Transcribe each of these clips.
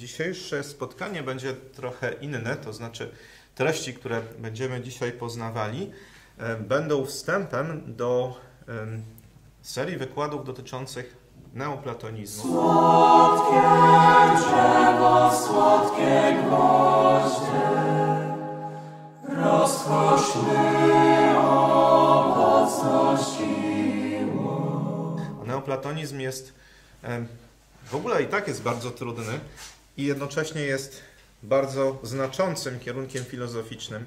Dzisiejsze spotkanie będzie trochę inne, to znaczy treści, które będziemy dzisiaj poznawali, będą wstępem do serii wykładów dotyczących neoplatonizmu. Słodkie drzewo, słodkie gwoździe, rozkoszny owoc siłą. Neoplatonizm jest w ogóle i tak jest bardzo trudny i jednocześnie jest bardzo znaczącym kierunkiem filozoficznym.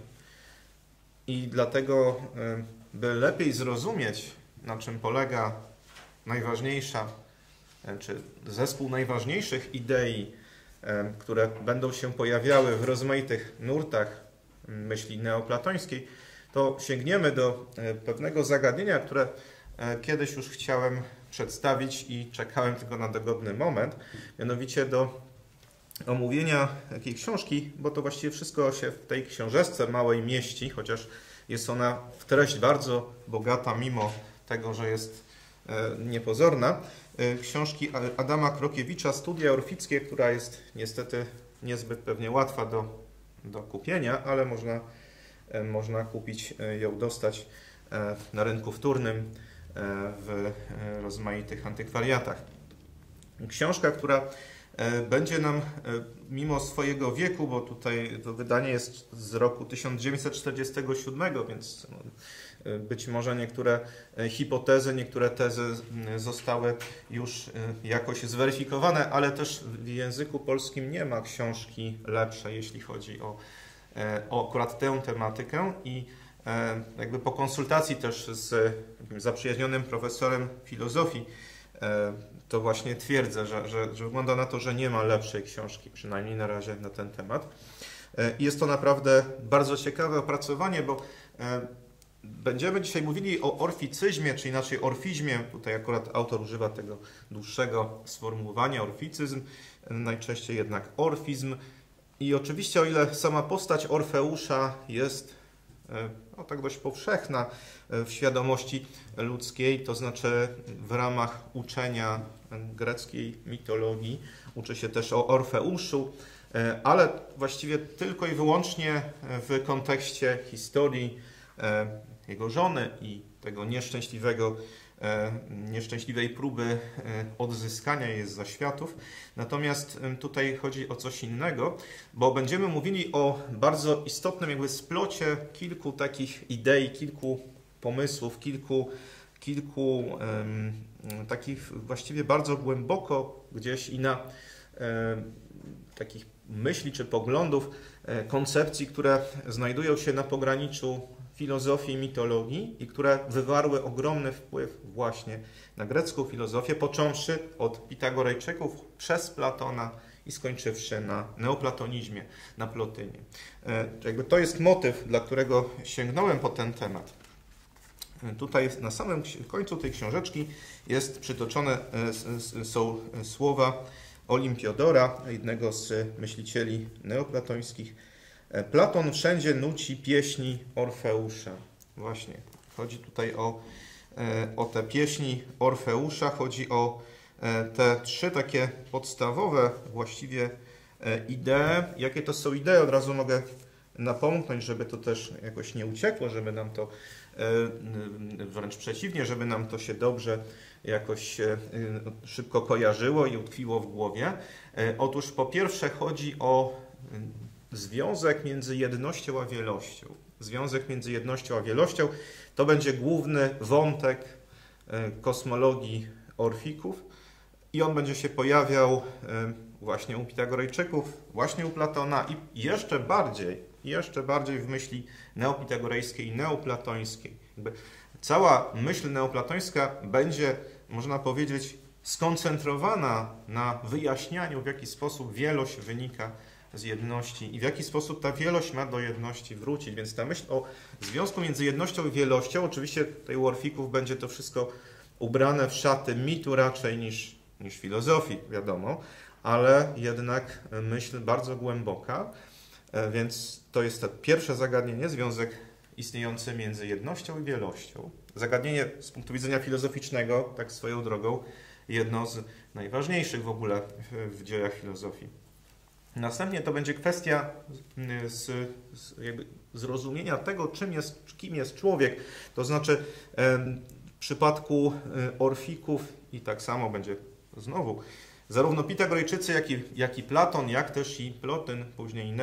I dlatego, by lepiej zrozumieć, na czym polega najważniejsza, czy zespół najważniejszych idei, które będą się pojawiały w rozmaitych nurtach myśli neoplatońskiej, to sięgniemy do pewnego zagadnienia, które kiedyś już chciałem przedstawić i czekałem tylko na dogodny moment, mianowicie do omówienia takiej książki, bo to właściwie wszystko się w tej książeczce małej mieści, chociaż jest ona w treść bardzo bogata, mimo tego, że jest niepozorna. Książki Adama Krokiewicza Studia orfickie, która jest niestety niezbyt pewnie łatwa do kupienia, ale można kupić ją, dostać na rynku wtórnym w rozmaitych antykwariatach. Książka, która będzie nam mimo swojego wieku, bo tutaj to wydanie jest z roku 1947, więc być może niektóre hipotezy, niektóre tezy zostały już jakoś zweryfikowane, ale też w języku polskim nie ma książki lepszej, jeśli chodzi o akurat tę tematykę i jakby po konsultacji też z zaprzyjaźnionym profesorem filozofii to właśnie twierdzę, że wygląda na to, że nie ma lepszej książki, przynajmniej na razie na ten temat. I jest to naprawdę bardzo ciekawe opracowanie, bo będziemy dzisiaj mówili o orficyzmie, czy inaczej orfizmie. Tutaj akurat autor używa tego dłuższego sformułowania orficyzm, najczęściej jednak orfizm. I oczywiście o ile sama postać Orfeusza jest tak dość powszechna w świadomości ludzkiej, to znaczy w ramach uczenia greckiej mitologii uczy się też o Orfeuszu, ale właściwie tylko i wyłącznie w kontekście historii jego żony i tego nieszczęśliwej próby odzyskania jej z zaświatów. Natomiast tutaj chodzi o coś innego, bo będziemy mówili o bardzo istotnym jakby splocie kilku takich idei, kilku pomysłów, kilku takich właściwie bardzo głęboko gdzieś i na takich myśli czy poglądów, koncepcji, które znajdują się na pograniczu filozofii i mitologii i które wywarły ogromny wpływ właśnie na grecką filozofię, począwszy od Pitagorejczyków przez Platona i skończywszy na neoplatonizmie, na Plotynie. Jakby to jest motyw, dla którego sięgnąłem po ten temat. Tutaj na samym końcu tej książeczki jest przytoczone są słowa Olimpiodora, jednego z myślicieli neoplatońskich. Platon wszędzie nuci pieśni Orfeusza. Właśnie, chodzi tutaj o te pieśni Orfeusza, chodzi o te trzy takie podstawowe właściwie idee. Jakie to są idee? Od razu mogę napomknąć, żeby to też jakoś nie uciekło, żeby nam to wręcz przeciwnie, żeby nam to się dobrze jakoś szybko kojarzyło i utkwiło w głowie. Otóż po pierwsze chodzi o związek między jednością a wielością. Związek między jednością a wielością to będzie główny wątek kosmologii Orfików i on będzie się pojawiał właśnie u Pitagorejczyków, właśnie u Platona i jeszcze bardziej w myśli neopitagorejskiej i neoplatońskiej. Cała myśl neoplatońska będzie, można powiedzieć, skoncentrowana na wyjaśnianiu, w jaki sposób wielość wynika z jedności i w jaki sposób ta wielość ma do jedności wrócić. Więc ta myśl o związku między jednością i wielością, oczywiście tutaj u Orfików będzie to wszystko ubrane w szaty mitu raczej niż filozofii, wiadomo, ale jednak myśl bardzo głęboka, więc to jest to pierwsze zagadnienie, związek istniejący między jednością i wielością. Zagadnienie z punktu widzenia filozoficznego, tak swoją drogą, jedno z najważniejszych w ogóle w dziejach filozofii. Następnie to będzie kwestia jakby zrozumienia tego, kim jest człowiek. To znaczy w przypadku Orfików i tak samo będzie znowu zarówno Pitagorejczycy, jak i Platon, jak też i Plotyn, później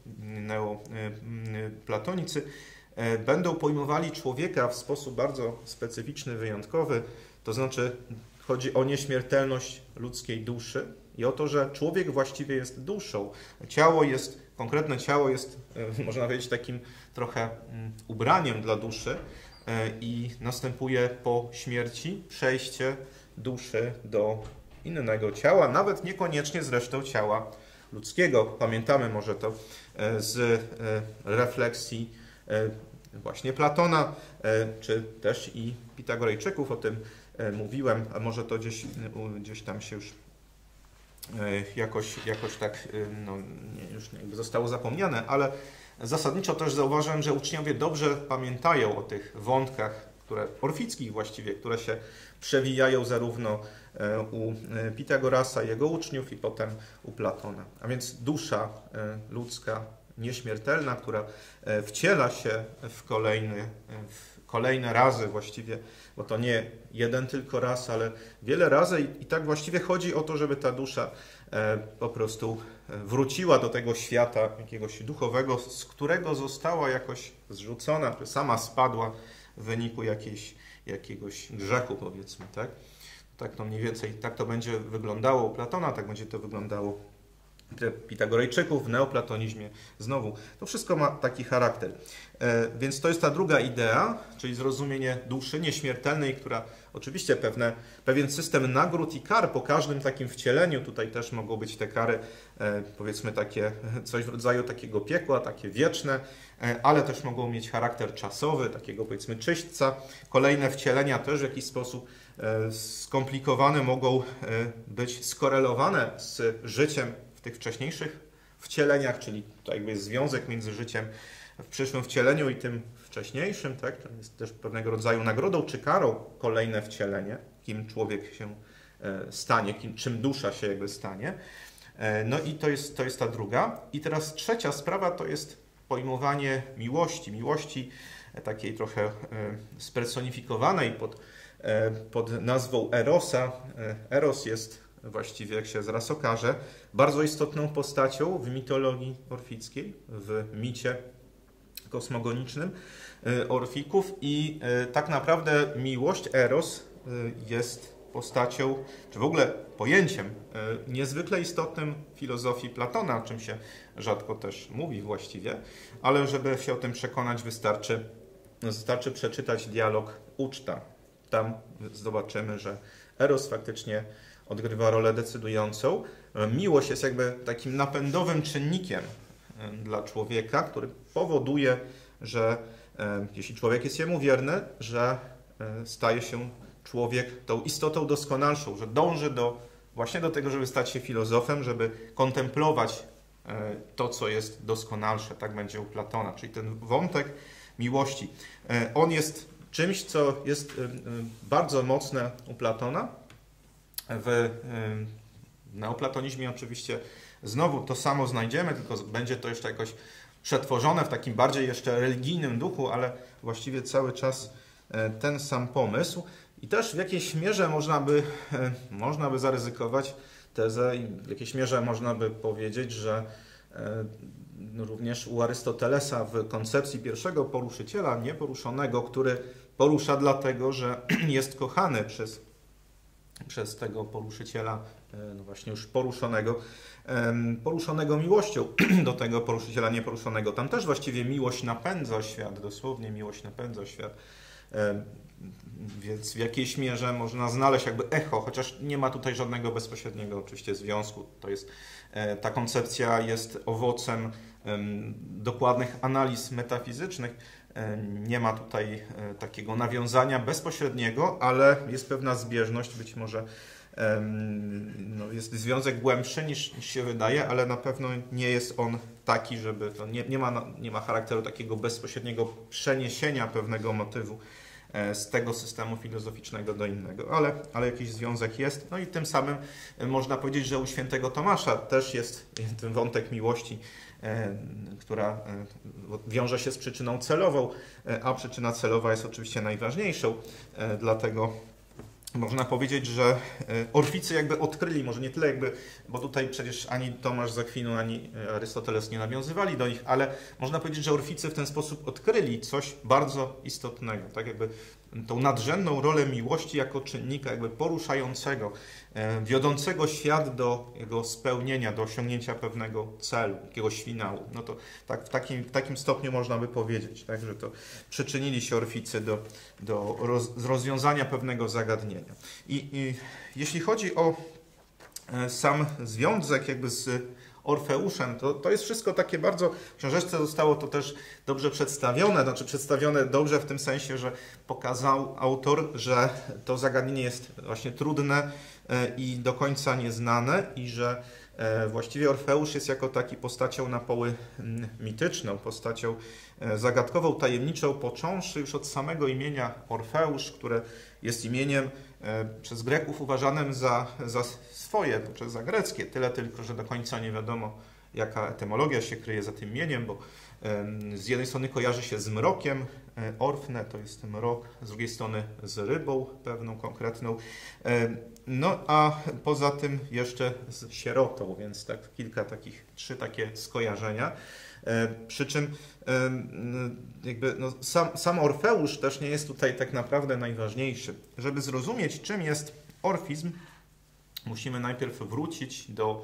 neoplatonicy będą pojmowali człowieka w sposób bardzo specyficzny, wyjątkowy. To znaczy chodzi o nieśmiertelność ludzkiej duszy i o to, że człowiek właściwie jest duszą. Konkretne ciało jest, można powiedzieć, takim trochę ubraniem dla duszy i następuje po śmierci przejście duszy do innego ciała, nawet niekoniecznie zresztą ciała ludzkiego. Pamiętamy może to z refleksji właśnie Platona, czy też i Pitagorejczyków, o tym mówiłem, a może to gdzieś tam się już jakoś tak już jakby zostało zapomniane, ale zasadniczo też zauważyłem, że uczniowie dobrze pamiętają o tych wątkach, orfickich właściwie, które się przewijają zarówno u Pitagorasa, jego uczniów, i potem u Platona. A więc dusza ludzka, nieśmiertelna, która wciela się w kolejne razy właściwie, bo to nie jeden tylko raz, ale wiele razy i tak właściwie chodzi o to, żeby ta dusza po prostu wróciła do tego świata jakiegoś duchowego, z którego została jakoś zrzucona, czy sama spadła w wyniku jakiegoś grzechu, powiedzmy, tak? Tak to mniej więcej, tak to będzie wyglądało u Platona, tak będzie to wyglądało Pitagorejczyków, w neoplatonizmie znowu. To wszystko ma taki charakter. Więc to jest ta druga idea, czyli zrozumienie duszy nieśmiertelnej, która oczywiście pewien system nagród i kar po każdym takim wcieleniu, tutaj też mogą być te kary, powiedzmy takie, coś w rodzaju takiego piekła, takie wieczne, ale też mogą mieć charakter czasowy, takiego powiedzmy czyśćca. Kolejne wcielenia też w jakiś sposób skomplikowane mogą być skorelowane z życiem w tych wcześniejszych wcieleniach, czyli to jakby jest związek między życiem w przyszłym wcieleniu i tym wcześniejszym, tak? To jest też pewnego rodzaju nagrodą czy karą kolejne wcielenie, kim człowiek się stanie, czym dusza się jakby stanie. No i to jest ta druga. I teraz trzecia sprawa to jest pojmowanie miłości takiej trochę spersonifikowanej pod nazwą Erosa. Eros jest właściwie, jak się zaraz okaże, bardzo istotną postacią w mitologii orfickiej, w micie kosmogonicznym Orfików i tak naprawdę miłość, Eros, jest postacią, czy w ogóle pojęciem niezwykle istotnym w filozofii Platona, o czym się rzadko też mówi właściwie, ale żeby się o tym przekonać, wystarczy przeczytać dialog Uczta. Tam zobaczymy, że Eros faktycznie odgrywa rolę decydującą. Miłość jest jakby takim napędowym czynnikiem dla człowieka, który powoduje, że jeśli człowiek jest jemu wierny, że staje się człowiek tą istotą doskonalszą, że dąży właśnie do tego, żeby stać się filozofem, żeby kontemplować to, co jest doskonalsze. Tak będzie u Platona. Czyli ten wątek miłości. On jest czymś, co jest bardzo mocne u Platona. W neoplatonizmie oczywiście znowu to samo znajdziemy, tylko będzie to jeszcze jakoś przetworzone w takim bardziej jeszcze religijnym duchu, ale właściwie cały czas ten sam pomysł. I też w jakiejś mierze można by zaryzykować tezę i w jakiejś mierze można by powiedzieć, że również u Arystotelesa w koncepcji pierwszego poruszyciela, nieporuszonego, który porusza dlatego, że jest kochany przez tego poruszyciela, no właśnie już poruszonego miłością do tego poruszyciela nieporuszonego. Tam też właściwie miłość napędza świat, dosłownie miłość napędza świat. Więc w jakiejś mierze można znaleźć jakby echo, chociaż nie ma tutaj żadnego bezpośredniego oczywiście związku. Ta koncepcja jest owocem dokładnych analiz metafizycznych. Nie ma tutaj takiego nawiązania bezpośredniego, ale jest pewna zbieżność, być może jest związek głębszy niż się wydaje, ale na pewno nie jest on taki, żeby to nie ma charakteru takiego bezpośredniego przeniesienia pewnego motywu z tego systemu filozoficznego do innego, ale jakiś związek jest. No i tym samym można powiedzieć, że u świętego Tomasza też jest ten wątek miłości, która wiąże się z przyczyną celową, a przyczyna celowa jest oczywiście najważniejszą, dlatego można powiedzieć, że Orficy jakby odkryli, może nie tyle jakby, bo tutaj przecież ani Tomasz z Akwinu, ani Arystoteles nie nawiązywali do nich, ale można powiedzieć, że Orficy w ten sposób odkryli coś bardzo istotnego, tak jakby tą nadrzędną rolę miłości jako czynnika jakby poruszającego, wiodącego świat do jego spełnienia, do osiągnięcia pewnego celu, jakiegoś finału. No to tak w takim stopniu można by powiedzieć, tak, że to przyczynili się Orficy do rozwiązania pewnego zagadnienia. I jeśli chodzi o sam związek jakby z Orfeuszem, to jest wszystko takie bardzo, w książeczce zostało to też dobrze przedstawione, znaczy przedstawione dobrze w tym sensie, że pokazał autor, że to zagadnienie jest właśnie trudne i do końca nieznane i że właściwie Orfeusz jest jako taki postacią na poły mityczną, postacią zagadkową, tajemniczą, począwszy już od samego imienia Orfeusz, które jest imieniem przez Greków uważanym za swoje, znaczy za greckie. Tyle tylko, że do końca nie wiadomo, jaka etymologia się kryje za tym imieniem, bo z jednej strony kojarzy się z mrokiem, Orfne to jest mrok, z drugiej strony z rybą pewną, konkretną, no a poza tym jeszcze z sierotą, więc tak trzy takie skojarzenia. Przy czym jakby no, sam Orfeusz też nie jest tutaj tak naprawdę najważniejszy. Żeby zrozumieć, czym jest orfizm, musimy najpierw wrócić do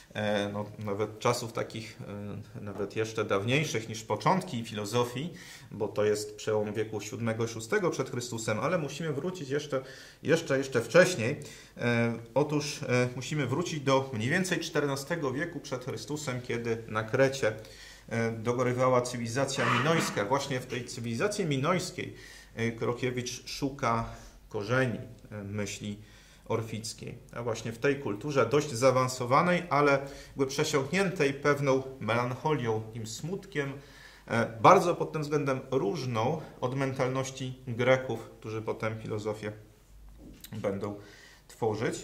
nawet czasów takich nawet jeszcze dawniejszych niż początki filozofii, bo to jest przełom wieku VII-VI przed Chrystusem, ale musimy wrócić jeszcze wcześniej. Otóż musimy wrócić do mniej więcej XIV wieku przed Chrystusem, kiedy na Krecie dogorywała cywilizacja minojska. Właśnie w tej cywilizacji minojskiej Krokiewicz szuka korzeni myśli orfickiej, a właśnie w tej kulturze dość zaawansowanej, ale przesiąkniętej pewną melancholią, takim smutkiem, bardzo pod tym względem różną od mentalności Greków, którzy potem filozofię będą tworzyć.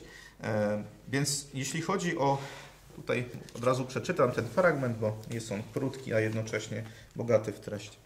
Więc jeśli chodzi o, tutaj od razu przeczytam ten fragment, bo jest on krótki, a jednocześnie bogaty w treść.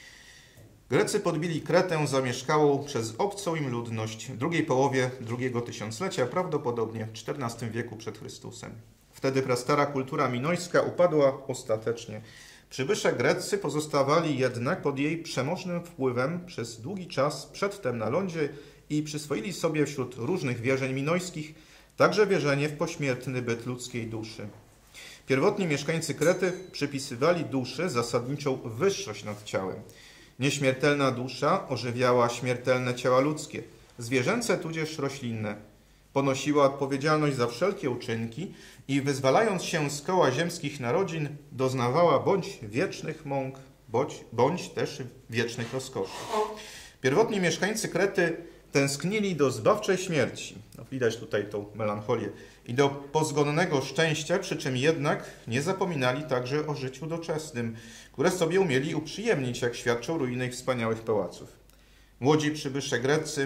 Grecy podbili Kretę zamieszkałą przez obcą im ludność w drugiej połowie drugiego tysiąclecia, prawdopodobnie w XIV wieku przed Chrystusem. Wtedy prastara kultura minojska upadła ostatecznie. Przybysze greccy pozostawali jednak pod jej przemożnym wpływem przez długi czas przedtem na lądzie i przyswoili sobie wśród różnych wierzeń minojskich także wierzenie w pośmiertny byt ludzkiej duszy. Pierwotni mieszkańcy Krety przypisywali duszy zasadniczą wyższość nad ciałem. Nieśmiertelna dusza ożywiała śmiertelne ciała ludzkie, zwierzęce tudzież roślinne. Ponosiła odpowiedzialność za wszelkie uczynki i wyzwalając się z koła ziemskich narodzin, doznawała bądź wiecznych mąk, bądź też wiecznych rozkoszy. Pierwotni mieszkańcy Krety tęsknili do zbawczej śmierci, no, widać tutaj tą melancholię, i do pozgonnego szczęścia, przy czym jednak nie zapominali także o życiu doczesnym, które sobie umieli uprzyjemnić, jak świadczą ruiny ich wspaniałych pałaców. Młodzi przybysze Grecy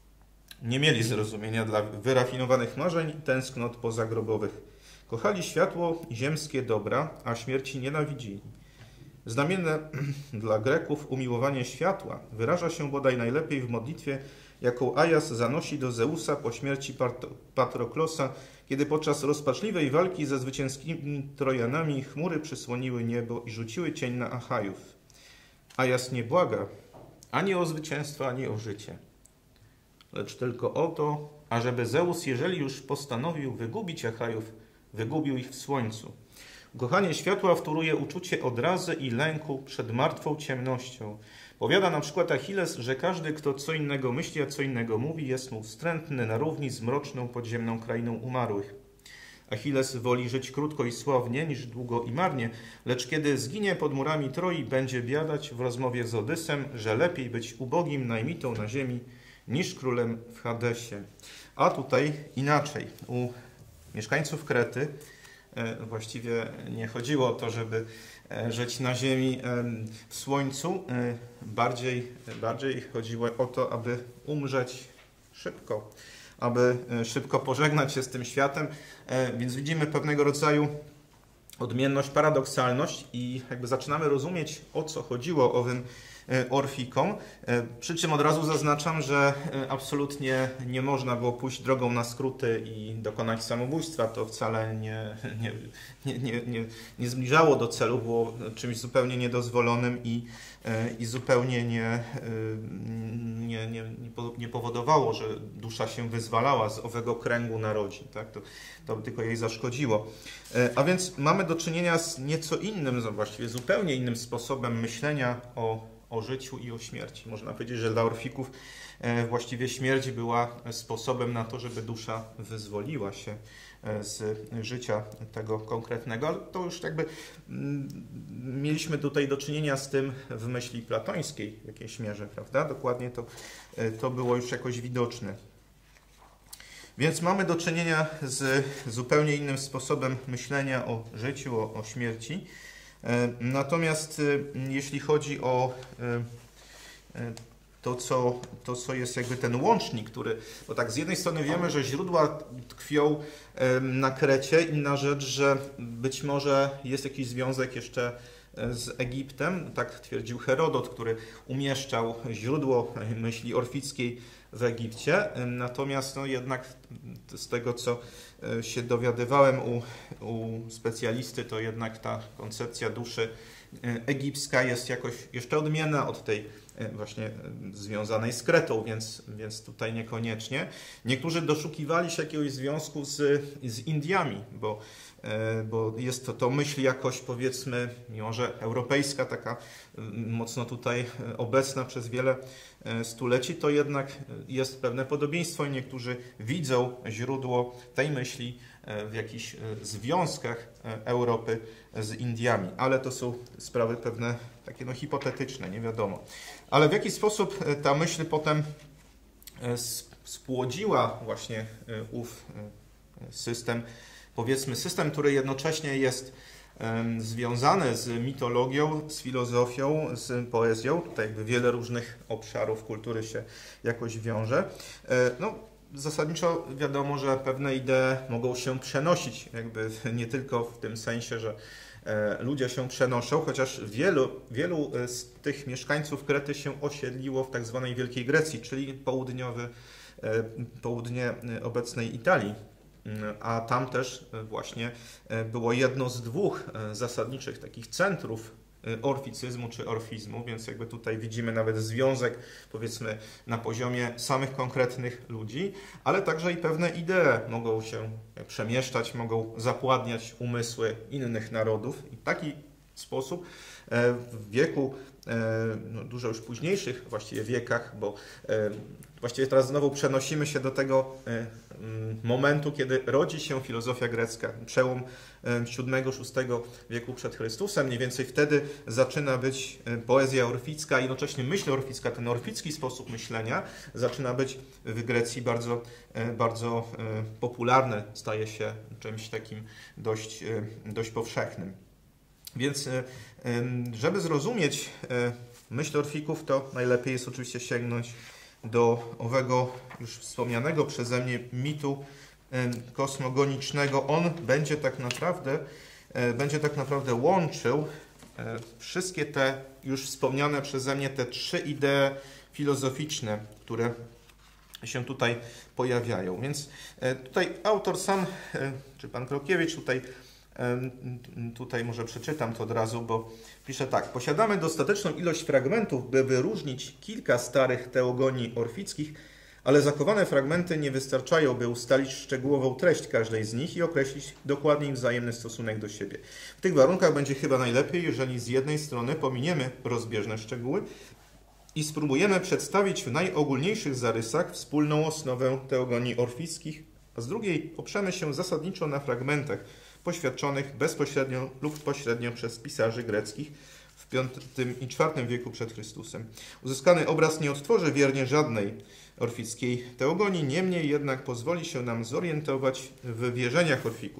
nie mieli zrozumienia dla wyrafinowanych marzeń i tęsknot pozagrobowych. Kochali światło i ziemskie dobra, a śmierci nienawidzili. Znamienne dla Greków umiłowanie światła wyraża się bodaj najlepiej w modlitwie, jaką Ajas zanosi do Zeusa po śmierci Patroklosa, kiedy podczas rozpaczliwej walki ze zwycięskimi Trojanami chmury przysłoniły niebo i rzuciły cień na Achajów. Ajas nie błaga ani o zwycięstwo, ani o życie, lecz tylko o to, ażeby Zeus, jeżeli już postanowił wygubić Achajów, wygubił ich w słońcu. Kochanie światła wtóruje uczucie odrazy i lęku przed martwą ciemnością. Powiada na przykład Achilles, że każdy, kto co innego myśli, a co innego mówi, jest mu wstrętny na równi z mroczną podziemną krainą umarłych. Achilles woli żyć krótko i sławnie, niż długo i marnie, lecz kiedy zginie pod murami Troi, będzie biadać w rozmowie z Odysem, że lepiej być ubogim najmitą na ziemi, niż królem w Hadesie. A tutaj inaczej. U mieszkańców Krety właściwie nie chodziło o to, żeby żyć na ziemi w słońcu. Bardziej chodziło o to, aby umrzeć szybko, aby szybko pożegnać się z tym światem. Więc widzimy pewnego rodzaju odmienność, paradoksalność i jakby zaczynamy rozumieć, o co chodziło owym orfikom. Przy czym od razu zaznaczam, że absolutnie nie można było pójść drogą na skróty i dokonać samobójstwa. To wcale nie zbliżało do celu, było czymś zupełnie niedozwolonym i zupełnie nie powodowało, że dusza się wyzwalała z owego kręgu narodzin. Tak? To by tylko jej zaszkodziło. A więc mamy do czynienia z nieco innym, właściwie zupełnie innym sposobem myślenia o życiu i o śmierci. Można powiedzieć, że dla orfików właściwie śmierć była sposobem na to, żeby dusza wyzwoliła się z życia tego konkretnego. Ale to już jakby mieliśmy tutaj do czynienia z tym w myśli platońskiej w jakiejś mierze, prawda? Dokładnie to było już jakoś widoczne. Więc mamy do czynienia z zupełnie innym sposobem myślenia o życiu, o śmierci. Natomiast jeśli chodzi o to, co jest jakby ten łącznik, bo tak z jednej strony wiemy, że źródła tkwią na Krecie, inna rzecz, że być może jest jakiś związek jeszcze z Egiptem, tak twierdził Herodot, który umieszczał źródło myśli orfickiej w Egipcie. Natomiast jednak z tego, co się dowiadywałem u specjalisty, to jednak ta koncepcja duszy egipska jest jakoś jeszcze odmienna od tej właśnie związanej z Kretą, więc tutaj niekoniecznie. Niektórzy doszukiwali się jakiegoś związku z Indiami, bo jest to myśl jakoś, powiedzmy, mimo że europejska, taka mocno tutaj obecna przez wiele stuleci, to jednak jest pewne podobieństwo i niektórzy widzą źródło tej myśli w jakichś związkach Europy z Indiami, ale to są sprawy pewne takie hipotetyczne, nie wiadomo. Ale w jaki sposób ta myśl potem spłodziła właśnie ów system, powiedzmy system, który jednocześnie jest związany z mitologią, z filozofią, z poezją. Tutaj jakby wiele różnych obszarów kultury się jakoś wiąże. Zasadniczo wiadomo, że pewne idee mogą się przenosić, jakby nie tylko w tym sensie, że ludzie się przenoszą, chociaż wielu z tych mieszkańców Krety się osiedliło w tak zwanej Wielkiej Grecji, czyli południe obecnej Italii. A tam też właśnie było jedno z dwóch zasadniczych takich centrów orficyzmu czy orfizmu, więc jakby tutaj widzimy nawet związek, powiedzmy, na poziomie samych konkretnych ludzi, ale także i pewne idee mogą się przemieszczać, mogą zapładniać umysły innych narodów i w taki sposób w wieku, dużo już późniejszych właściwie wiekach, bo właściwie teraz znowu przenosimy się do tego momentu, kiedy rodzi się filozofia grecka, przełom VII-VI wieku przed Chrystusem. Mniej więcej wtedy zaczyna być poezja orficka, jednocześnie myśl orficka, ten orficki sposób myślenia zaczyna być w Grecji bardzo popularny, staje się czymś takim dość powszechnym. Więc żeby zrozumieć myśl orfików, to najlepiej jest oczywiście sięgnąć do owego już wspomnianego przeze mnie mitu kosmogonicznego. On będzie tak naprawdę łączył wszystkie te już wspomniane przeze mnie te trzy idee filozoficzne, które się tutaj pojawiają. Więc tutaj autor sam, czy pan Krokiewicz, tutaj może przeczytam to od razu, bo pisze tak. Posiadamy dostateczną ilość fragmentów, by wyróżnić kilka starych teogonii orfickich, ale zachowane fragmenty nie wystarczają, by ustalić szczegółową treść każdej z nich i określić dokładnie ich wzajemny stosunek do siebie. W tych warunkach będzie chyba najlepiej, jeżeli z jednej strony pominiemy rozbieżne szczegóły i spróbujemy przedstawić w najogólniejszych zarysach wspólną osnowę teogonii orfickich, a z drugiej oprzemy się zasadniczo na fragmentach poświadczonych bezpośrednio lub pośrednio przez pisarzy greckich w V i IV wieku przed Chrystusem. Uzyskany obraz nie odtworzy wiernie żadnej orfickiej teogonii, niemniej jednak pozwoli się nam zorientować w wierzeniach orfików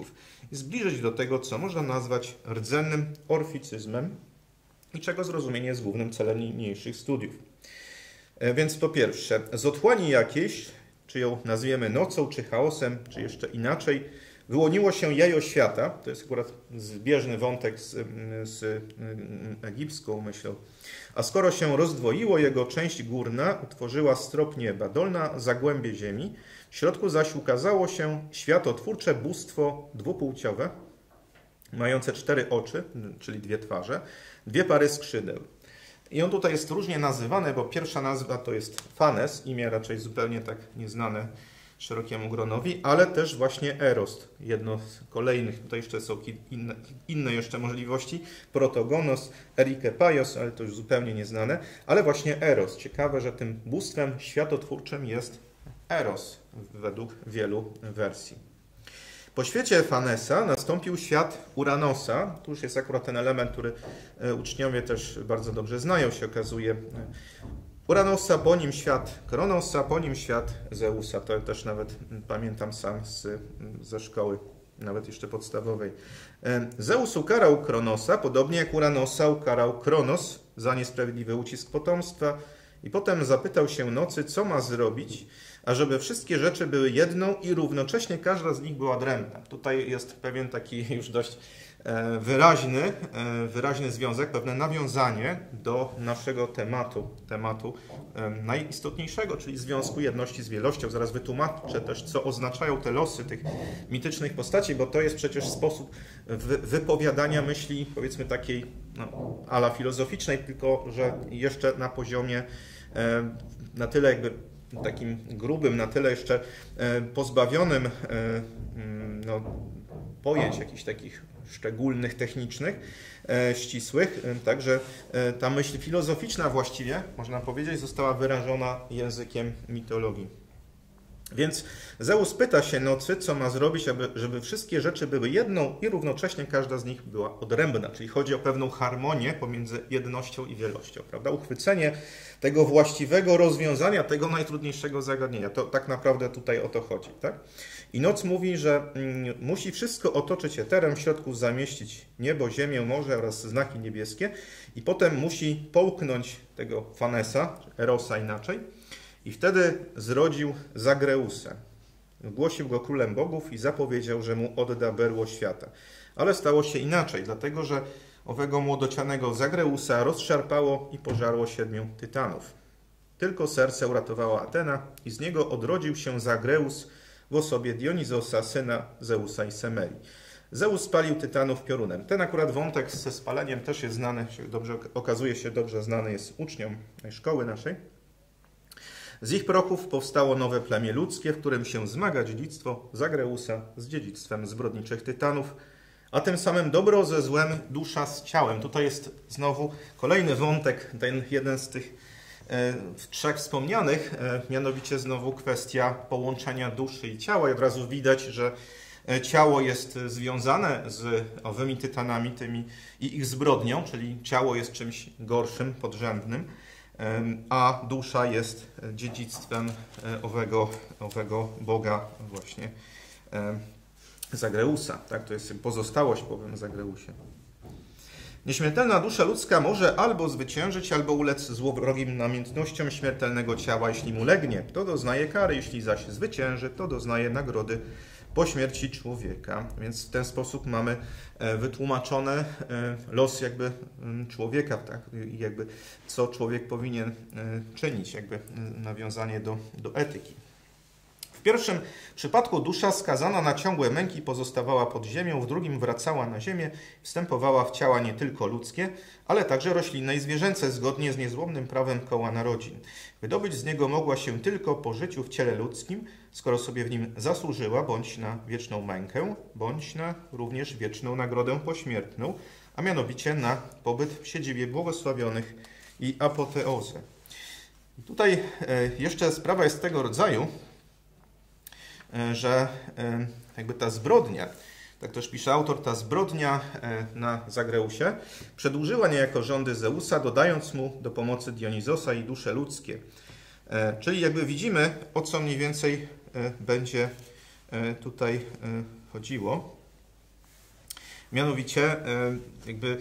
i zbliżyć do tego, co można nazwać rdzennym orficyzmem i czego zrozumienie jest głównym celem niniejszych studiów. Więc po pierwsze, z otchłani jakiejś, czy ją nazwiemy nocą, czy chaosem, czy jeszcze inaczej, wyłoniło się jajo świata, to jest akurat zbieżny wątek z egipską myślą, a skoro się rozdwoiło, jego część górna utworzyła strop nieba, dolna zagłębie ziemi, w środku zaś ukazało się światotwórcze bóstwo dwupłciowe, mające 4 oczy, czyli 2 twarze, 2 pary skrzydeł. I on tutaj jest różnie nazywany, bo pierwsza nazwa to jest Fanes, imię raczej zupełnie tak nieznane szerokiemu gronowi, ale też właśnie Eros, jedno z kolejnych, tutaj jeszcze są inne jeszcze możliwości, Protogonos, Erikepaios, ale to już zupełnie nieznane, ale właśnie Eros. Ciekawe, że tym bóstwem światotwórczym jest Eros według wielu wersji. Po świecie Fanesa nastąpił świat Uranosa. Tu już jest akurat ten element, który uczniowie też bardzo dobrze znają, się okazuje. Uranosa, po nim świat Kronosa, po nim świat Zeusa. To też nawet pamiętam sam ze szkoły, nawet jeszcze podstawowej. Zeus ukarał Kronosa, podobnie jak Uranosa ukarał Kronos za niesprawiedliwy ucisk potomstwa i potem zapytał się nocy, co ma zrobić, ażeby wszystkie rzeczy były jedną i równocześnie każda z nich była odrębna. Tutaj jest pewien taki już dość wyraźny związek, pewne nawiązanie do naszego tematu najistotniejszego, czyli związku jedności z wielością. Zaraz wytłumaczę też, co oznaczają te losy tych mitycznych postaci, bo to jest przecież sposób wypowiadania myśli, powiedzmy takiej ala filozoficznej, tylko że jeszcze na poziomie na tyle jakby takim grubym, na tyle jeszcze pozbawionym pojęć jakichś takich szczególnych, technicznych, ścisłych. Także ta myśl filozoficzna właściwie, można powiedzieć, została wyrażona językiem mitologii. Więc Zeus pyta się nocy, co ma zrobić, żeby wszystkie rzeczy były jedną i równocześnie każda z nich była odrębna. Czyli chodzi o pewną harmonię pomiędzy jednością i wielością, prawda? Uchwycenie tego właściwego rozwiązania, tego najtrudniejszego zagadnienia. To tak naprawdę tutaj o to chodzi, tak? I noc mówi, że musi wszystko otoczyć eterem, w środku zamieścić niebo, ziemię, morze oraz znaki niebieskie i potem musi połknąć tego Fanesa, Erosa inaczej, i wtedy zrodził Zagreusę. Głosił go królem bogów i zapowiedział, że mu odda berło świata. Ale stało się inaczej, dlatego że owego młodocianego Zagreusa rozszarpało i pożarło 7 tytanów. Tylko serce uratowała Atena i z niego odrodził się Zagreus w osobie Dionizosa, syna Zeusa i Semeli. Zeus spalił tytanów piorunem. Ten akurat wątek ze spaleniem też jest znany, okazuje się dobrze znany jest uczniom szkoły naszej. Z ich prochów powstało nowe plemię ludzkie, w którym się zmaga dziedzictwo Zagreusa z dziedzictwem zbrodniczych tytanów, a tym samym dobro ze złem, dusza z ciałem. Tutaj jest znowu kolejny wątek, ten jeden z tych 3 wspomnianych, mianowicie znowu kwestia połączenia duszy i ciała. I od razu widać, że ciało jest związane z owymi tytanami tymi i ich zbrodnią, czyli ciało jest czymś gorszym, podrzędnym, a dusza jest dziedzictwem owego boga właśnie Zagreusa. Tak? To jest pozostałość po owym Zagreusie. Nieśmiertelna dusza ludzka może albo zwyciężyć, albo ulec złowrogim namiętnościom śmiertelnego ciała, jeśli mu legnie. To doznaje kary, jeśli zaś zwycięży, to doznaje nagrody po śmierci człowieka. Więc w ten sposób mamy wytłumaczony los jakby człowieka, tak? Jakby co człowiek powinien czynić, jakby nawiązanie do etyki. W pierwszym przypadku dusza skazana na ciągłe męki pozostawała pod ziemią, w drugim wracała na ziemię, wstępowała w ciała nie tylko ludzkie, ale także roślinne i zwierzęce, zgodnie z niezłomnym prawem koła narodzin. Wydobyć z niego mogła się tylko po życiu w ciele ludzkim, skoro sobie w nim zasłużyła, bądź na wieczną mękę, bądź na również wieczną nagrodę pośmiertną, a mianowicie na pobyt w siedzibie błogosławionych i apoteozę. I tutaj jeszcze sprawa jest tego rodzaju, że jakby ta zbrodnia, tak też pisze autor, ta zbrodnia na Zagreusie przedłużyła niejako rządy Zeusa, dodając mu do pomocy Dionizosa i dusze ludzkie. Czyli jakby widzimy, o co mniej więcej będzie tutaj chodziło. Mianowicie jakby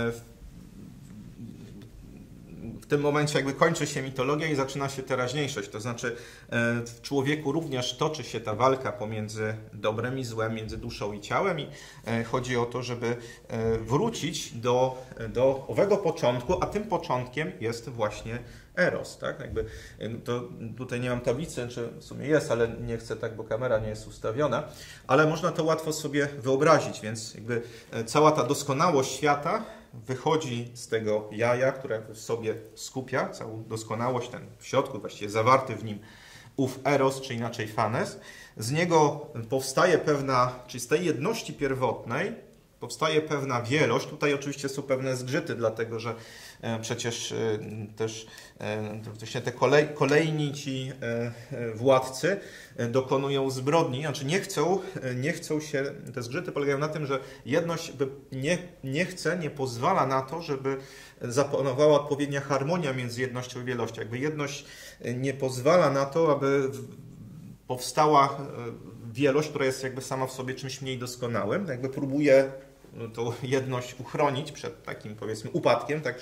w tym momencie jakby kończy się mitologia i zaczyna się teraźniejszość. To znaczy w człowieku również toczy się ta walka pomiędzy dobrem i złem, między duszą i ciałem i chodzi o to, żeby wrócić do owego początku, a tym początkiem jest właśnie Eros, tak? Jakby to tutaj nie mam tablicy, czy w sumie jest, ale nie chcę tak, bo kamera nie jest ustawiona, ale można to łatwo sobie wyobrazić, więc jakby cała ta doskonałość świata wychodzi z tego jaja, które w sobie skupia całą doskonałość, ten w środku właściwie zawarty w nim ów Eros, czy inaczej Fanes. Z niego powstaje pewna, czyli z tej jedności pierwotnej powstaje pewna wielość. Tutaj oczywiście są pewne zgrzyty, dlatego że przecież też właśnie te kolejni ci władcy dokonują zbrodni, znaczy nie chcą się, te zgrzyty polegają na tym, że jedność nie pozwala na to, żeby zapanowała odpowiednia harmonia między jednością i wielością. Jakby jedność nie pozwala na to, aby powstała wielość, która jest jakby sama w sobie czymś mniej doskonałym, jakby próbuje tą jedność uchronić przed takim, powiedzmy, upadkiem, tak,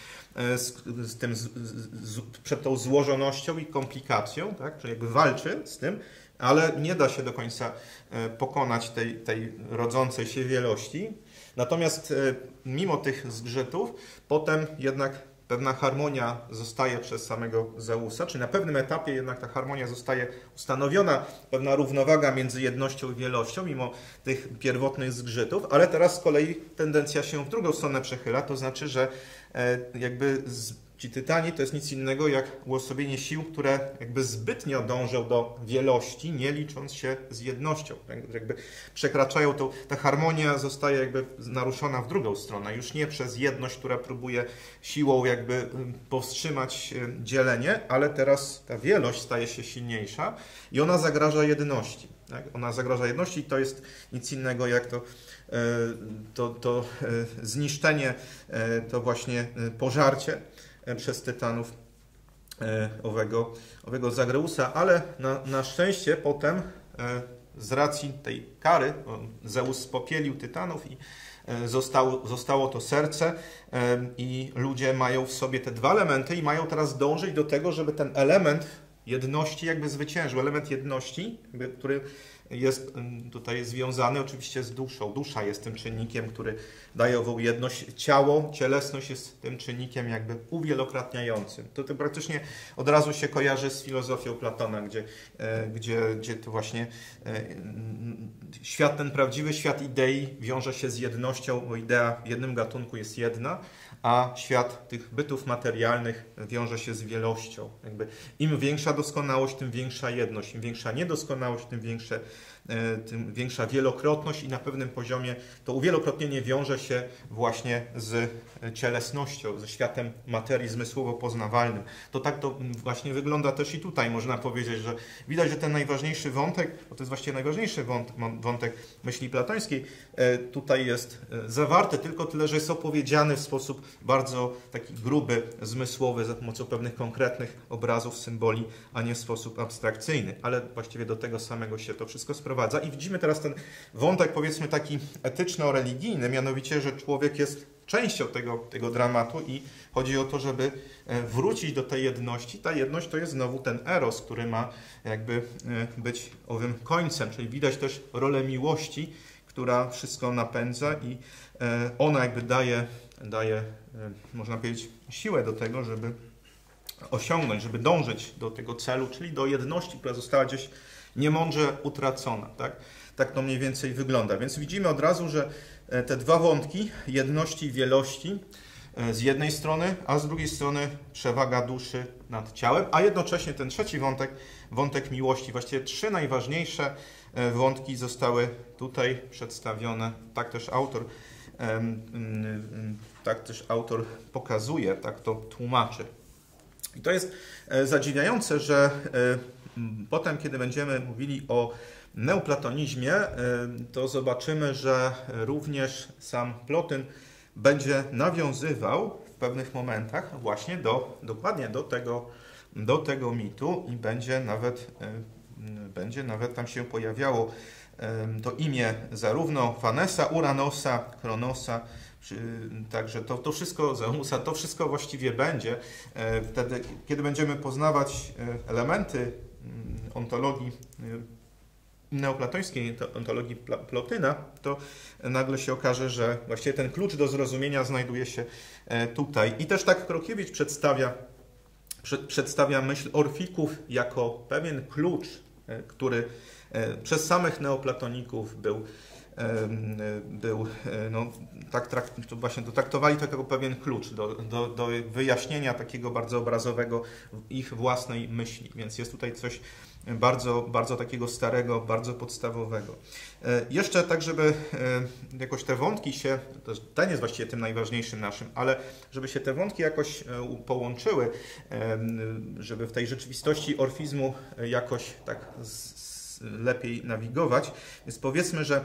przed tą złożonością i komplikacją, tak, czyli jakby walczy z tym, ale nie da się do końca pokonać tej rodzącej się wielości. Natomiast mimo tych zgrzytów, potem jednak pewna harmonia zostaje przez samego Zeusa, czy na pewnym etapie jednak ta harmonia zostaje ustanowiona, pewna równowaga między jednością i wielością, mimo tych pierwotnych zgrzytów, ale teraz z kolei tendencja się w drugą stronę przechyla, to znaczy, że jakby ci tytani to jest nic innego jak uosobienie sił, które jakby zbytnio dążą do wielości, nie licząc się z jednością. Jakby przekraczają ta harmonia zostaje jakby naruszona w drugą stronę. Już nie przez jedność, która próbuje siłą jakby powstrzymać dzielenie, ale teraz ta wielość staje się silniejsza i ona zagraża jedności. Tak? Ona zagraża jedności i to jest nic innego jak to zniszczenie, to właśnie pożarcie przez tytanów owego Zagreusa, ale na szczęście potem z racji tej kary Zeus spopielił tytanów i zostało to serce i ludzie mają w sobie te dwa elementy i mają teraz dążyć do tego, żeby ten element jedności jakby zwyciężył. Element jedności, który jest tutaj związany oczywiście z duszą. Dusza jest tym czynnikiem, który daje ową jedność. Ciało, cielesność jest tym czynnikiem jakby uwielokrotniającym. To praktycznie od razu się kojarzy z filozofią Platona, gdzie to właśnie świat, ten prawdziwy świat idei wiąże się z jednością, bo idea w jednym gatunku jest jedna, a świat tych bytów materialnych wiąże się z wielością. Jakby im większa doskonałość, tym większa jedność. Im większa niedoskonałość, tym większa wielokrotność i na pewnym poziomie to uwielokrotnienie wiąże się właśnie z cielesnością, ze światem materii zmysłowo-poznawalnym. To tak to właśnie wygląda też i tutaj. Można powiedzieć, że widać, że ten najważniejszy wątek, bo to jest właściwie najważniejszy wątek myśli platońskiej, tutaj jest zawarty, tylko tyle, że jest opowiedziany w sposób bardzo taki gruby, zmysłowy, za pomocą pewnych konkretnych obrazów, symboli, a nie w sposób abstrakcyjny. Ale właściwie do tego samego się to wszystko sprowadza. I widzimy teraz ten wątek, powiedzmy, taki etyczno-religijny, mianowicie, że człowiek jest częścią tego dramatu i chodzi o to, żeby wrócić do tej jedności. Ta jedność to jest znowu ten eros, który ma jakby być owym końcem, czyli widać też rolę miłości, która wszystko napędza i ona jakby daje, można powiedzieć, siłę do tego, żeby osiągnąć, żeby dążyć do tego celu, czyli do jedności, która została gdzieś niemądrze utracona. Tak to mniej więcej wygląda. Więc widzimy od razu, że te dwa wątki, jedności i wielości, z jednej strony, a z drugiej strony przewaga duszy nad ciałem, a jednocześnie ten trzeci wątek miłości. Właściwie trzy najważniejsze wątki zostały tutaj przedstawione. Tak też autor pokazuje, tak to tłumaczy. I to jest zadziwiające, że potem, kiedy będziemy mówili o neoplatonizmie, to zobaczymy, że również sam Plotyn będzie nawiązywał w pewnych momentach właśnie dokładnie do tego mitu i będzie nawet tam się pojawiało to imię zarówno Fanesa, Uranosa, Kronosa, także to wszystko, Zeusa, to wszystko właściwie będzie wtedy, kiedy będziemy poznawać elementy ontologii neoplatońskiej, ontologii Plotyna, to nagle się okaże, że właściwie ten klucz do zrozumienia znajduje się tutaj. I też tak Krokiewicz przedstawia myśl Orfików jako pewien klucz, który przez samych neoplatoników był no, właśnie traktowali to jako pewien klucz do wyjaśnienia takiego bardzo obrazowego ich własnej myśli. Więc jest tutaj coś bardzo, bardzo takiego starego, bardzo podstawowego. Jeszcze tak, żeby jakoś te wątki się, ten jest właściwie tym najważniejszym naszym, ale żeby się te wątki jakoś połączyły, żeby w tej rzeczywistości orfizmu jakoś tak lepiej nawigować, więc powiedzmy, że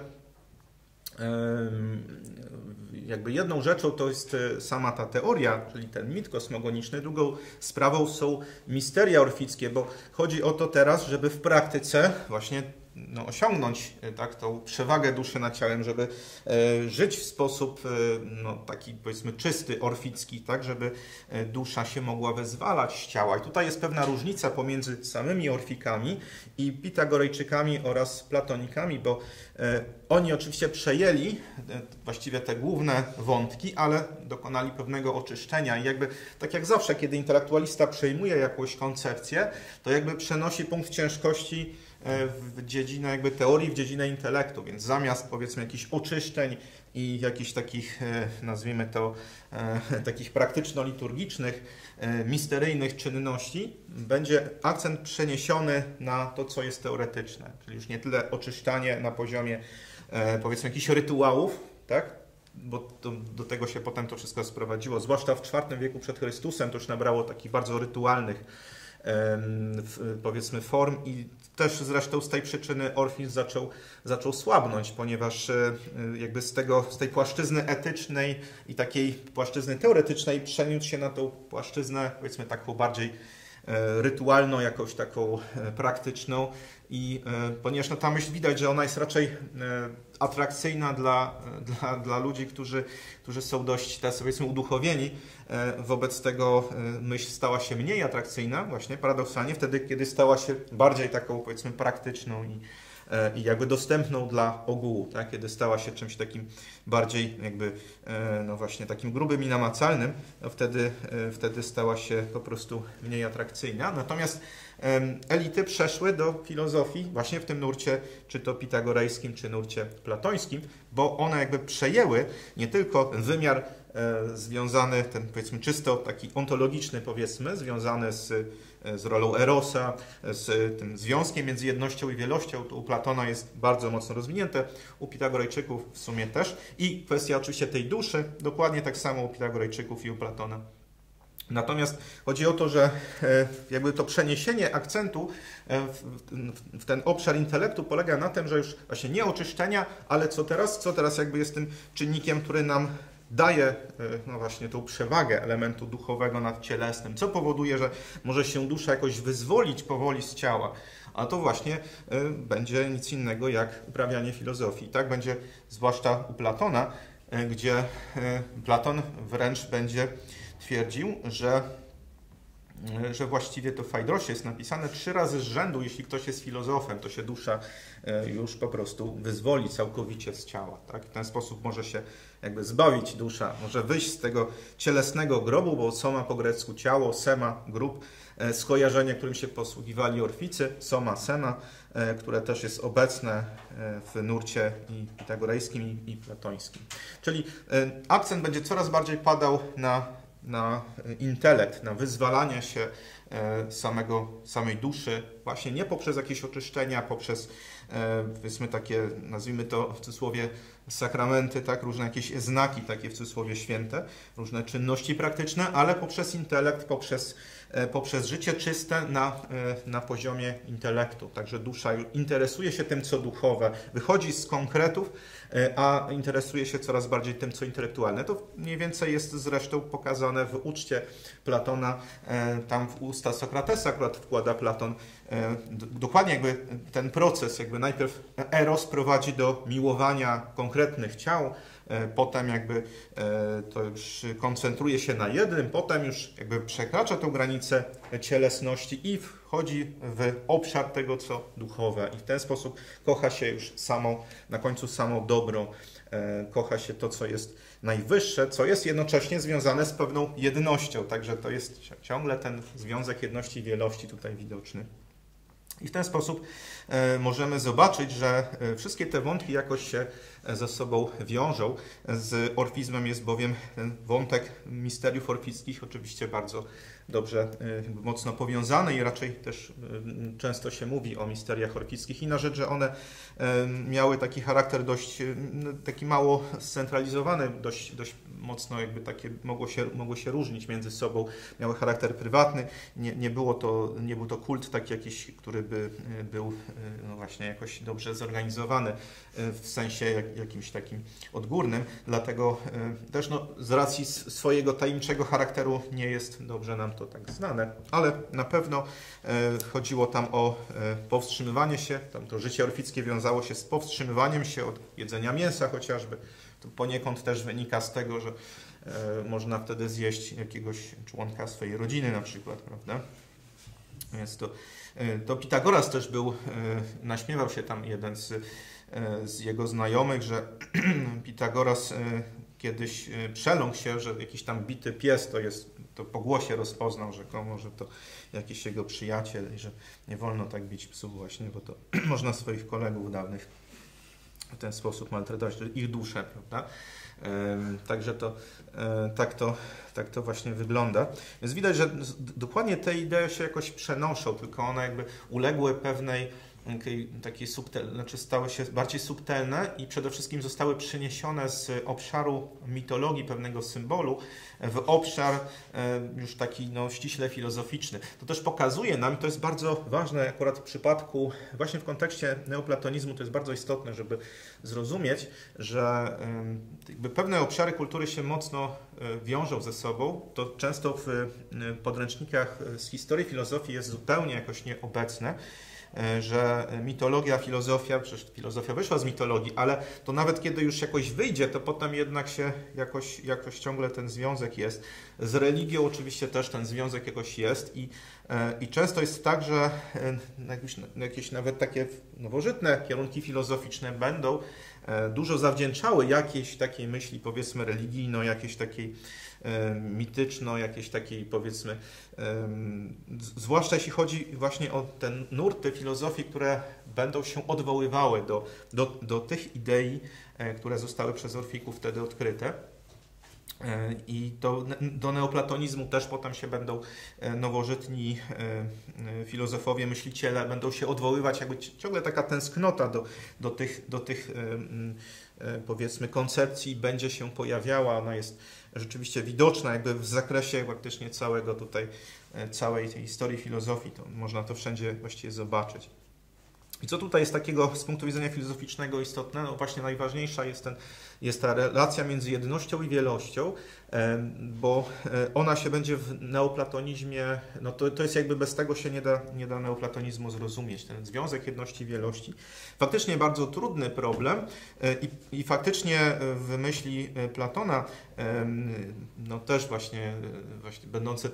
jakby jedną rzeczą to jest sama ta teoria, czyli ten mit kosmogoniczny, drugą sprawą są misteria orfickie, bo chodzi o to teraz, żeby w praktyce właśnie osiągnąć tak, tą przewagę duszy nad ciałem, żeby żyć w sposób taki powiedzmy czysty, orficki, tak, żeby dusza się mogła wyzwalać z ciała. I tutaj jest pewna różnica pomiędzy samymi orfikami i pitagorejczykami oraz platonikami, bo oni oczywiście przejęli właściwie te główne wątki, ale dokonali pewnego oczyszczenia i jakby tak jak zawsze, kiedy intelektualista przejmuje jakąś koncepcję, to jakby przenosi punkt ciężkości w dziedzinę jakby teorii, w dziedzinę intelektu, więc zamiast powiedzmy jakichś oczyszczeń i jakichś takich, nazwijmy to, takich praktyczno-liturgicznych, misteryjnych czynności, będzie akcent przeniesiony na to, co jest teoretyczne, czyli już nie tyle oczyszczanie na poziomie powiedzmy jakichś rytuałów, tak? Bo do tego się potem to wszystko sprowadziło, zwłaszcza w IV wieku przed Chrystusem to już nabrało takich bardzo rytualnych powiedzmy form i też zresztą z tej przyczyny orfizm zaczął słabnąć, ponieważ jakby z tej płaszczyzny etycznej i takiej płaszczyzny teoretycznej przeniósł się na tą płaszczyznę powiedzmy taką bardziej rytualną, jakąś taką praktyczną i ponieważ ta myśl widać, że ona jest raczej atrakcyjna dla ludzi, którzy są dość, powiedzmy, uduchowieni. Wobec tego myśl stała się mniej atrakcyjna, właśnie paradoksalnie wtedy, kiedy stała się bardziej taką, powiedzmy, praktyczną i jakby dostępną dla ogółu, tak? Kiedy stała się czymś takim bardziej jakby, no właśnie takim grubym i namacalnym, no wtedy stała się po prostu mniej atrakcyjna. Natomiast elity przeszły do filozofii właśnie w tym nurcie, czy to pitagorejskim, czy nurcie platońskim, bo one jakby przejęły nie tylko ten wymiar związany, ten powiedzmy czysto taki ontologiczny powiedzmy, związany z rolą Erosa, z tym związkiem między jednością i wielością. To u Platona jest bardzo mocno rozwinięte, u Pitagorejczyków w sumie też. I kwestia oczywiście tej duszy, dokładnie tak samo u Pitagorejczyków i u Platona. Natomiast chodzi o to, że jakby to przeniesienie akcentu w ten obszar intelektu polega na tym, że już właśnie nie oczyszczenia, ale co teraz jakby jest tym czynnikiem, który nam daje no właśnie tą przewagę elementu duchowego nad cielesnym, co powoduje, że może się dusza jakoś wyzwolić powoli z ciała, a to właśnie będzie nic innego jak uprawianie filozofii. Tak będzie zwłaszcza u Platona, gdzie Platon wręcz będzie twierdził, że właściwie to w Fajdrosie jest napisane 3 razy z rzędu, jeśli ktoś jest filozofem, to się dusza już po prostu wyzwoli całkowicie z ciała. Tak? W ten sposób może się jakby zbawić dusza, może wyjść z tego cielesnego grobu, bo soma po grecku ciało, sema, grób, skojarzenie, którym się posługiwali orficy, soma, sema, które też jest obecne w nurcie i pitagorejskim i platońskim. Czyli akcent będzie coraz bardziej padał na intelekt, na wyzwalanie się samej duszy, właśnie nie poprzez jakieś oczyszczenia, poprzez powiedzmy takie, nazwijmy to w cudzysłowie sakramenty, tak, różne jakieś znaki takie w cudzysłowie święte, różne czynności praktyczne, ale poprzez intelekt, poprzez życie czyste na poziomie intelektu. Także dusza interesuje się tym, co duchowe, wychodzi z konkretów, a interesuje się coraz bardziej tym, co intelektualne. To mniej więcej jest zresztą pokazane w uczcie Platona, tam w usta Sokratesa akurat wkłada Platon, dokładnie jakby ten proces, jakby najpierw eros prowadzi do miłowania konkretnych ciał, potem jakby to już koncentruje się na jednym, potem już jakby przekracza tą granicę cielesności i wchodzi w obszar tego, co duchowe. I w ten sposób kocha się już na końcu samą dobro, kocha się to, co jest najwyższe, co jest jednocześnie związane z pewną jednością. Także to jest ciągle ten związek jedności i wielości tutaj widoczny. I w ten sposób możemy zobaczyć, że wszystkie te wątki jakoś się ze sobą wiążą. Z orfizmem jest bowiem ten wątek misteriów orfickich oczywiście bardzo dobrze, mocno powiązany i raczej też często się mówi o misteriach orfickich. Inna rzecz, że one miały taki charakter dość, taki mało scentralizowany, dość mocno jakby takie mogło się różnić między sobą, miały charakter prywatny, nie był to kult taki jakiś, który by był no właśnie jakoś dobrze zorganizowany w sensie jakimś takim odgórnym, dlatego też no, z racji swojego tajemniczego charakteru nie jest dobrze nam to tak znane, ale na pewno chodziło tam o powstrzymywanie się, tam to życie orfickie wiązało się z powstrzymywaniem się od jedzenia mięsa chociażby. To poniekąd też wynika z tego, że można wtedy zjeść jakiegoś członka swojej rodziny na przykład, prawda? Jest to Pitagoras też naśmiewał się tam jeden z jego znajomych, że Pitagoras kiedyś przeląkł się, że jakiś tam bity pies to po głosie rozpoznał rzekomo, że to jakiś jego przyjaciel i że nie wolno tak bić psów właśnie, bo to można swoich kolegów dawnych w ten sposób maltretować, ich duszę, prawda? Także tak to właśnie wygląda. Więc widać, że dokładnie te idee się jakoś przenoszą, tylko one jakby uległy pewnej takiej znaczy stały się bardziej subtelne i przede wszystkim zostały przeniesione z obszaru mitologii pewnego symbolu w obszar już taki no, ściśle filozoficzny. To też pokazuje nam, i to jest bardzo ważne akurat w przypadku, właśnie w kontekście neoplatonizmu, to jest bardzo istotne, żeby zrozumieć, że jakby pewne obszary kultury się mocno wiążą ze sobą. To często w podręcznikach z historii filozofii jest zupełnie jakoś nieobecne, że mitologia, filozofia, przecież filozofia wyszła z mitologii, ale to nawet kiedy już jakoś wyjdzie, to potem jednak się jakoś ciągle ten związek jest. Z religią oczywiście też ten związek jakoś jest i często jest tak, że jakieś nawet takie nowożytne kierunki filozoficzne będą dużo zawdzięczały jakiejś takiej myśli, powiedzmy, religijno, jakiejś takiej mityczno, jakiejś takiej, powiedzmy, zwłaszcza jeśli chodzi właśnie o te nurty filozofii, które będą się odwoływały do tych idei, które zostały przez orfików wtedy odkryte. I do neoplatonizmu też potem się będą nowożytni filozofowie, myśliciele będą się odwoływać, jakby ciągle taka tęsknota do tych powiedzmy koncepcji będzie się pojawiała, ona jest rzeczywiście widoczna jakby w zakresie faktycznie całej tej historii filozofii, to można to wszędzie właściwie zobaczyć. I co tutaj jest takiego z punktu widzenia filozoficznego istotne? No właśnie najważniejsza jest ta relacja między jednością i wielością, bo ona się będzie w neoplatonizmie, no to jest jakby bez tego się nie da neoplatonizmu zrozumieć. Ten związek jedności i wielości. Faktycznie bardzo trudny problem i faktycznie w myśli Platona, no też właśnie będący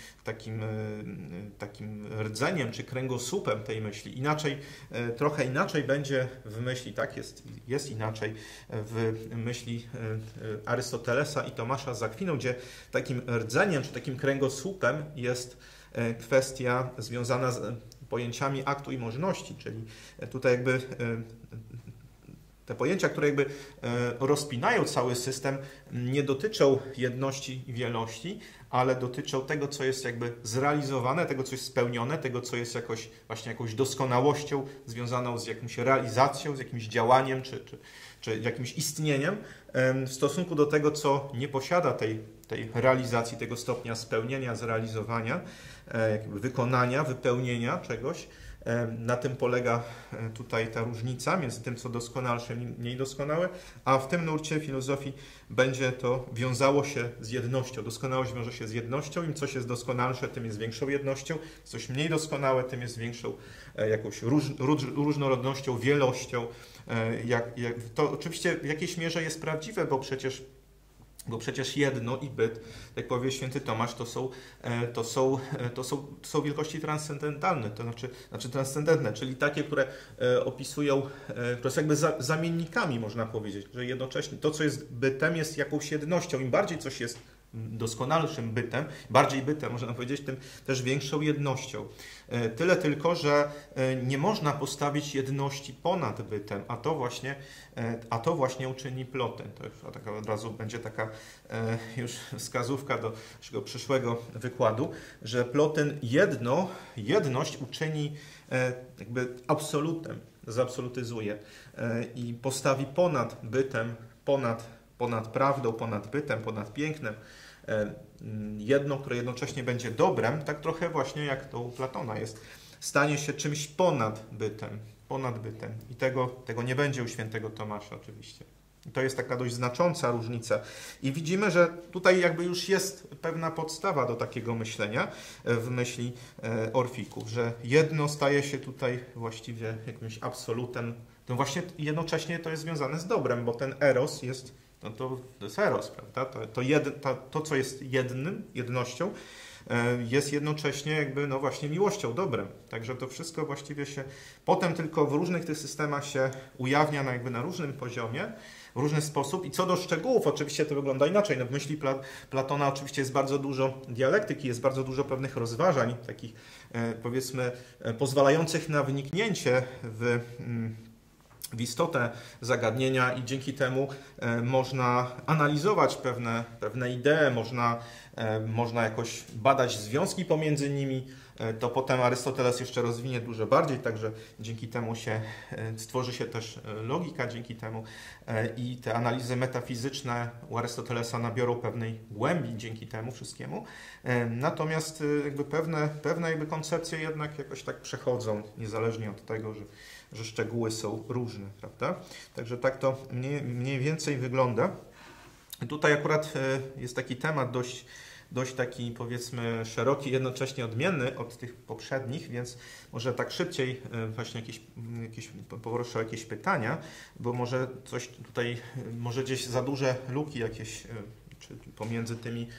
takim rdzeniem czy kręgosłupem tej myśli. Trochę inaczej będzie w myśli, tak jest inaczej w myśli Arystotelesa i Tomasza z Akwiną, gdzie takim rdzeniem czy takim kręgosłupem jest kwestia związana z pojęciami aktu i możności, czyli tutaj jakby te pojęcia, które jakby rozpinają cały system, nie dotyczą jedności i wielości, ale dotyczą tego, co jest jakby zrealizowane, tego, co jest spełnione, tego, co jest jakąś doskonałością związaną z jakąś realizacją, z jakimś działaniem czy jakimś istnieniem w stosunku do tego, co nie posiada tej realizacji, tego stopnia spełnienia, zrealizowania, jakby wykonania, wypełnienia czegoś. Na tym polega tutaj ta różnica między tym, co doskonalsze i mniej doskonałe, a w tym nurcie filozofii będzie to wiązało się z jednością. Doskonałość wiąże się z jednością, im coś jest doskonalsze, tym jest większą jednością, coś mniej doskonałe, tym jest większą jakąś różnorodnością, wielością. To oczywiście w jakiejś mierze jest prawdziwe, bo przecież jedno i byt, jak powie święty Tomasz, to są wielkości transcendentalne, to znaczy transcendentne, czyli takie, które opisują, które są jakby zamiennikami, można powiedzieć, że jednocześnie to, co jest bytem, jest jakąś jednością. Im bardziej coś jest doskonalszym bytem, bardziej bytem, można powiedzieć, tym też większą jednością. Tyle tylko, że nie można postawić jedności ponad bytem, a to właśnie uczyni Ploten. To taka od razu będzie taka już wskazówka do naszego przyszłego wykładu, że Ploten jedność uczyni jakby absolutem, zabsolutyzuje i postawi ponad bytem, ponad prawdą, ponad bytem, ponad pięknem, jedno, które jednocześnie będzie dobrem, tak trochę właśnie jak to u Platona jest, stanie się czymś ponad bytem. I tego nie będzie u świętego Tomasza oczywiście. I to jest taka dość znacząca różnica. I widzimy, że tutaj jakby już jest pewna podstawa do takiego myślenia w myśli Orfików, że jedno staje się tutaj właściwie jakimś absolutem. To właśnie jednocześnie to jest związane z dobrem, bo ten eros jest to jest eros, prawda? To, co jest jednością, jest jednocześnie jakby, no właśnie miłością, dobrem. Także to wszystko właściwie się potem tylko w różnych tych systemach się ujawnia na różnym poziomie, w różny sposób i co do szczegółów oczywiście to wygląda inaczej. No w myśli Platona oczywiście jest bardzo dużo dialektyki, jest bardzo dużo pewnych rozważań, takich powiedzmy pozwalających na wniknięcie w istotę zagadnienia i dzięki temu można analizować pewne idee, można jakoś badać związki pomiędzy nimi. To potem Arystoteles jeszcze rozwinie dużo bardziej, także dzięki temu stworzy się też logika dzięki temu i te analizy metafizyczne u Arystotelesa nabiorą pewnej głębi dzięki temu wszystkiemu. Natomiast jakby pewne jakby koncepcje jednak jakoś tak przechodzą, niezależnie od tego, że szczegóły są różne, prawda? Także tak to mniej więcej wygląda. Tutaj akurat jest taki temat dość taki, powiedzmy, szeroki, jednocześnie odmienny od tych poprzednich, więc może tak szybciej właśnie poproszę o jakieś pytania, bo może coś tutaj, może gdzieś za duże luki jakieś, czy pomiędzy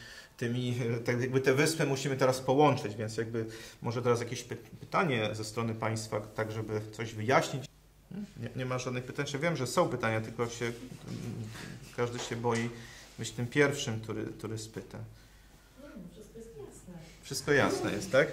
tak jakby te wyspy musimy teraz połączyć, więc jakby może teraz jakieś pytanie ze strony Państwa, tak żeby coś wyjaśnić. Nie ma żadnych pytań. Ja wiem, że są pytania, tylko każdy się boi być tym pierwszym, który spyta. Wszystko jest jasne. Wszystko jasne jest, tak?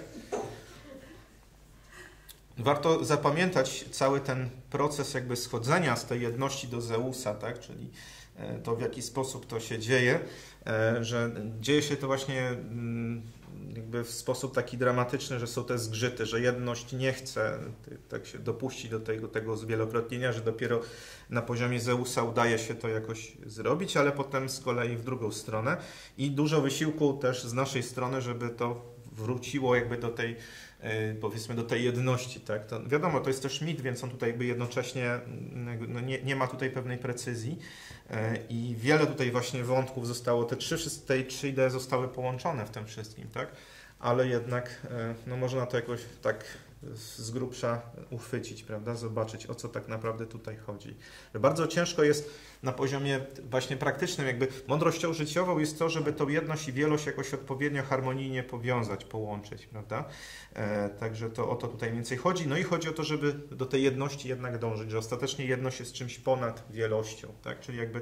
Warto zapamiętać cały ten proces jakby schodzenia z tej jedności do Zeusa, tak? Czyli to, w jaki sposób to się dzieje, że dzieje się to właśnie jakby w sposób taki dramatyczny, że są te zgrzyty, że jedność nie chce tak się dopuścić do tego zwielokrotnienia, że dopiero na poziomie Zeusa udaje się to jakoś zrobić, ale potem z kolei w drugą stronę i dużo wysiłku też z naszej strony, żeby to wróciło jakby do tej, powiedzmy, do tej jedności, tak? To wiadomo, to jest też mit, więc on tutaj jakby jednocześnie no nie ma tutaj pewnej precyzji i wiele tutaj właśnie wątków zostało, te trzy idee zostały połączone w tym wszystkim, tak? Ale jednak no można to jakoś tak z grubsza uchwycić, prawda? Zobaczyć, o co tak naprawdę tutaj chodzi. Bardzo ciężko jest na poziomie właśnie praktycznym, jakby mądrością życiową jest to, żeby tą jedność i wielość jakoś odpowiednio harmonijnie powiązać, połączyć, prawda? Także to o to tutaj więcej chodzi. No i chodzi o to, żeby do tej jedności jednak dążyć, że ostatecznie jedność jest czymś ponad wielością, tak? Czyli jakby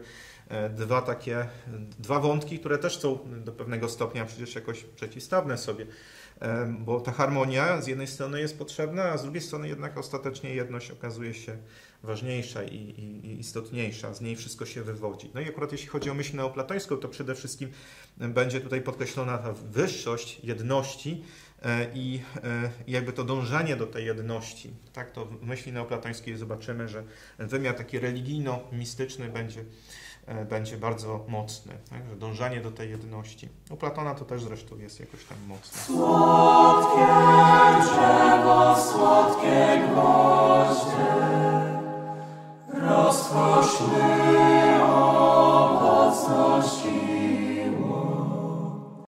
dwa wątki, które też są do pewnego stopnia przecież jakoś przeciwstawne sobie. Bo ta harmonia z jednej strony jest potrzebna, a z drugiej strony jednak ostatecznie jedność okazuje się ważniejsza i istotniejsza. Z niej wszystko się wywodzi. No i akurat jeśli chodzi o myśl neoplatońską, to przede wszystkim będzie tutaj podkreślona ta wyższość jedności i jakby to dążenie do tej jedności. Tak, to w myśli neoplatońskiej zobaczymy, że wymiar taki religijno-mistyczny będzie bardzo mocny, tak? Że dążenie do tej jedności. U Platona to też zresztą jest jakoś tam mocne. Słodkie drzewo, słodkie gwoździe,